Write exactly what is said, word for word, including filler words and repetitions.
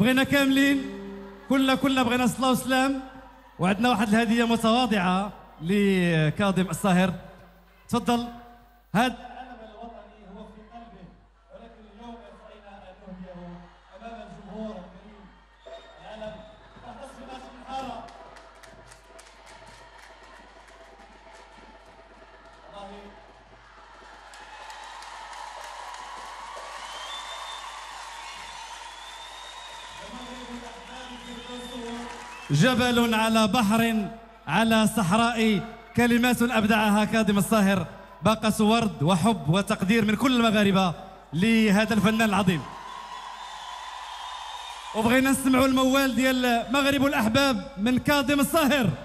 بغينا كاملين كلنا كلنا بغينا صلاة وسلام. وعندنا واحد الهدية متواضعة لكاظم الصاهر. تفضل. هذا العلم الوطني هو في قلبه، ولكن اليوم يستطيع أن نهديه أمام الجمهور الكريم. العلم تحت اسم ناصر الحارة. جبل على بحر على صحراء، كلمات أبدعها كاظم الصاهر، باقة ورد وحب وتقدير من كل المغاربة لهذا الفنان العظيم. وبغينا نسمعوا الموال ديال مغرب الأحباب من كاظم الصاهر.